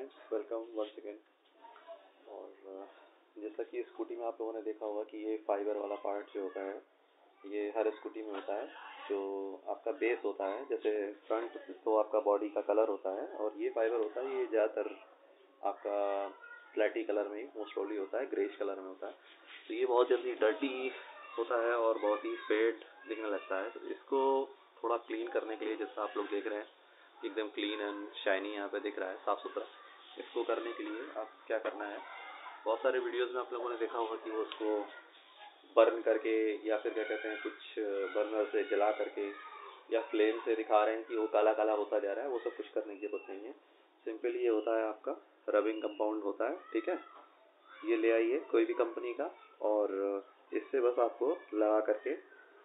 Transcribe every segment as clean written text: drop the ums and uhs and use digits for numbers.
Friends, welcome once again. और जैसा कि स्कूटी में आप लोगों ने देखा होगा कि ये फाइबर वाला पार्ट जो होता है ये हर स्कूटी में होता है। जो आपका बेस होता है, जैसे फ्रंट तो आपका बॉडी का कलर होता है और ये फाइबर होता है, ये ज़्यादातर आपका फ्लैटी कलर में ही मोस्ट प्रोबेबली होता है, ग्रेश कलर में होता है। तो ये बहुत जल्दी डर्टी होता है और बहुत ही फेड दिखने लगता है। तो इसको थोड़ा क्लीन करने के लिए, जैसा आप लोग देख रहे हैं एकदम क्लीन एंड शाइनी यहाँ पे दिख रहा है, साफ़ सुथरा। इसको करने के लिए आप क्या करना है, बहुत सारे वीडियोस में आप लोगों ने देखा होगा कि वो उसको बर्न करके या फिर क्या कहते हैं कुछ बर्नर से जला करके या फ्लेम से दिखा रहे हैं कि वो काला काला होता जा रहा है। वो सब कुछ करने की जरूरत नहीं है। सिंपली ये होता है आपका रबिंग कंपाउंड होता है, ठीक है। ये ले आइए कोई भी कंपनी का और इससे बस आपको लगा करके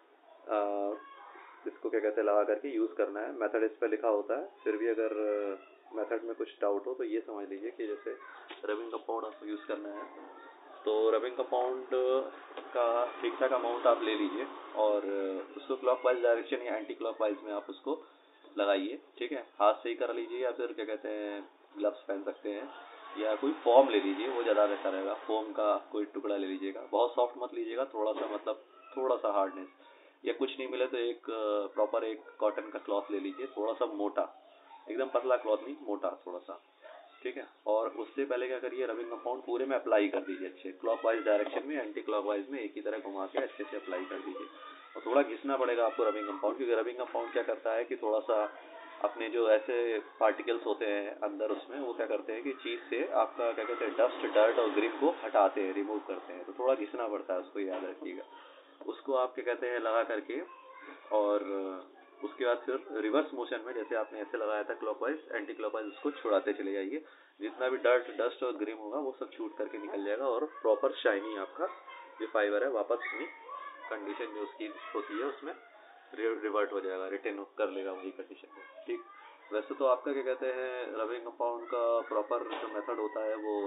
इसको क्या कहते हैं लगा करके यूज़ करना है। मेथड इस पर लिखा होता है, फिर भी अगर मेथड में कुछ डाउट हो तो ये समझ लीजिए कि जैसे रबिंग कंपाउंड आपको यूज़ करना है तो रबिंग कंपाउंड का ठीक ठाक अमाउंट आप ले लीजिए और उसको क्लॉकवाइज डायरेक्शन या एंटी क्लॉकवाइज में आप उसको लगाइए, ठीक है। हाथ से ही कर लीजिए या फिर क्या कहते हैं ग्लव्स पहन सकते हैं या कोई फॉर्म ले लीजिए, वो ज़्यादा बेहतर रहेगा। फोम का कोई टुकड़ा ले लीजिएगा, बहुत सॉफ्ट मत लीजिएगा, थोड़ा सा मतलब थोड़ा सा हार्डनेस। या कुछ नहीं मिले तो एक प्रॉपर एक कॉटन का क्लॉथ ले लीजिए, थोड़ा सा मोटा, एकदम पतला क्लॉथ नहीं, मोटा थोड़ा सा, ठीक है। और उससे पहले क्या करिए, रबिंग कंपाउंड पूरे में अप्लाई कर दीजिए अच्छे क्लॉकवाइज डायरेक्शन में, एंटी क्लॉकवाइज में एक ही तरह घुमा के अच्छे से अप्लाई कर दीजिए। और थोड़ा घिसना पड़ेगा आपको रबिंग कंपाउंड, क्योंकि रबिंग कंपाउंड क्या करता है कि थोड़ा सा अपने जो ऐसे पार्टिकल्स होते हैं अंदर उसमें, वो क्या करते हैं कि चीज़ से आपका क्या कहते हैं डस्ट, डर्ट और ग्रिप को हटाते हैं, रिमूव करते हैं। तो थोड़ा घिसना पड़ता है, उसको याद रखिएगा। उसको आप क्या कहते हैं लगा करके और उसके बाद फिर रिवर्स मोशन में, जैसे आपने ऐसे लगाया था क्लॉकवाइज एंटी क्लॉकवाइज, उसको छुड़ाते चले जाइए। जितना भी डर्ट, डस्ट और ग्रिम होगा वो सब छूट करके निकल जाएगा और प्रॉपर शाइनी आपका जो फाइबर है वापस अपनी कंडीशन जो उसकी होती है उसमें रिवर्ट हो जाएगा, रिटर्न कर लेगा वही कंडीशन को, ठीक। वैसे तो आपका क्या कहते हैं रबिंग कंपाउंड का प्रॉपर जो मेथड होता है वो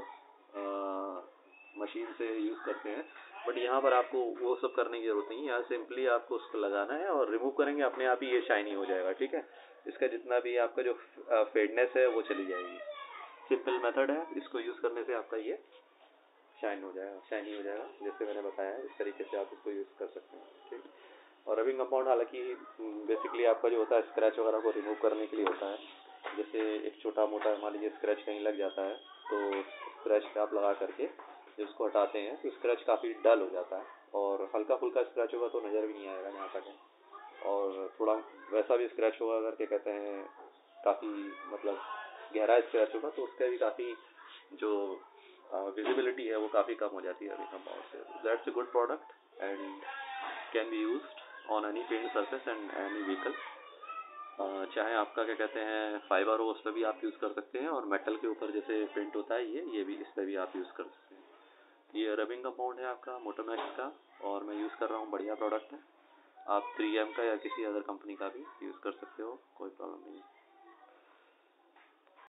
मशीन से यूज़ करते हैं, बट यहाँ पर आपको वो सब करने की ज़रूरत नहीं है। यहाँ सिंपली आपको उसको लगाना है और रिमूव करेंगे, अपने आप ही ये शाइनी हो जाएगा, ठीक है। इसका जितना भी आपका जो फेडनेस है वो चली जाएगी। सिंपल मेथड है, इसको यूज़ करने से आपका ये शाइन हो जाएगा, शाइनी हो जाएगा। जैसे मैंने बताया इस तरीके से आप इसको यूज़ कर सकते हैं, ठीक। और रबिंग कंपाउंड हालांकि बेसिकली आपका जो होता है स्क्रैच वगैरह को रिमूव करने के लिए होता है। जैसे एक छोटा मोटा मान लीजिए स्क्रैच कहीं लग जाता है तो स्क्रैच पे आप लगा करके जब उसको हटाते हैं तो स्क्रैच काफ़ी डल हो जाता है, और हल्का फुल्का स्क्रैच होगा तो नज़र भी नहीं आएगा जहाँ तक है। और थोड़ा वैसा भी स्क्रैच होगा अगर क्या कहते हैं काफ़ी मतलब गहरा स्क्रैच होगा तो उसका भी काफ़ी जो विजिबिलिटी है वो काफ़ी कम हो जाती है रबिंग कंपाउंड से। That's a good product and can be used on any paint surface and any vehicle. चाहे आपका क्या कहते हैं फाइबर हो उस पर भी आप यूज़ कर सकते हैं, और मेटल के ऊपर जैसे पेंट होता है ये भी इस पर भी आप यूज़ कर सकते हैं। ये रबिंग कंपाउंड है आपका मोटोमैक्स का और मैं यूज़ कर रहा हूँ, बढ़िया प्रोडक्ट है। आप 3M का या किसी अदर कंपनी का भी यूज़ कर सकते हो, कोई प्रॉब्लम नहीं है।